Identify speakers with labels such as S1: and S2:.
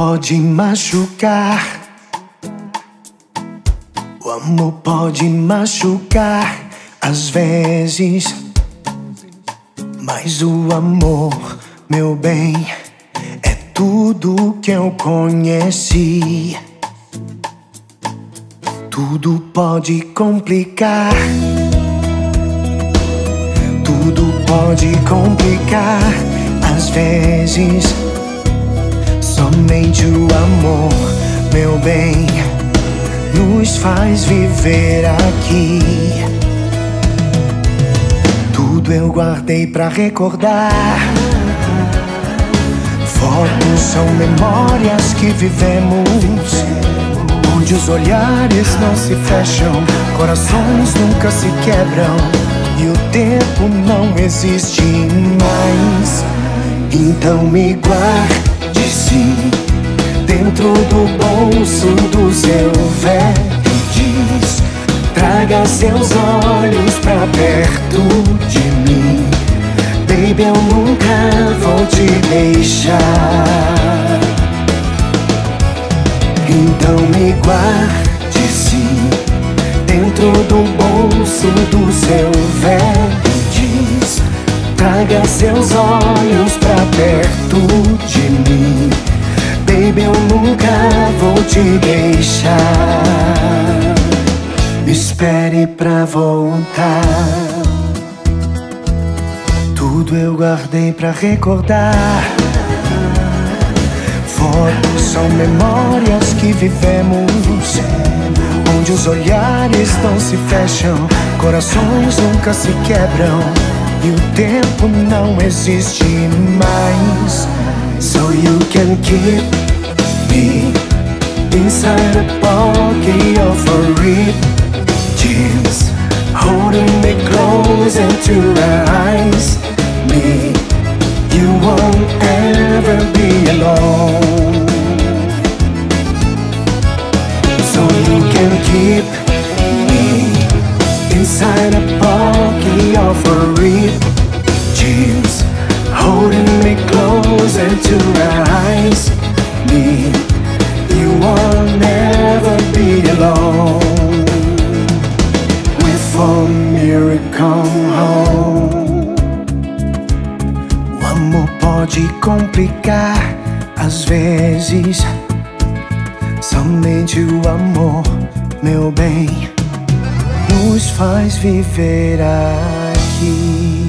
S1: pode machucar, o amor pode machucar às vezes, mas o amor, meu bem, é tudo que eu conheci. Tudo pode complicar, tudo pode complicar às vezes. Somente o amor, meu bem, nos faz viver aqui. Tudo eu guardei pra recordar. Fotos são memórias que vivemos, onde os olhares não se fecham, corações nunca se quebram e o tempo não existe mais. Então me guarde sim dentro do bolso do seu vezes. Traga seus olhos pra perto de mim, baby, eu nunca vou te deixar. Então me guarde sim dentro do bolso do seu vezes. Traga seus olhos pra perto de mim, baby, eu nunca vou te deixar. Espere pra voltar. Tudo eu guardei pra recordar. Fotos são memórias que vivemos, onde os olhares não se fecham, corações nunca se quebram e o tempo não existe mais. So you can keep me inside a pocket of a riches, holding me close into your eyes. Me, you won't ever be alone. So you can keep me inside a pocket of a riches, holding me close into your eyes. Me, you won't never be alone. With a miracle home. O amor pode complicar às vezes. Somente o amor, meu bem, nos faz viver aqui.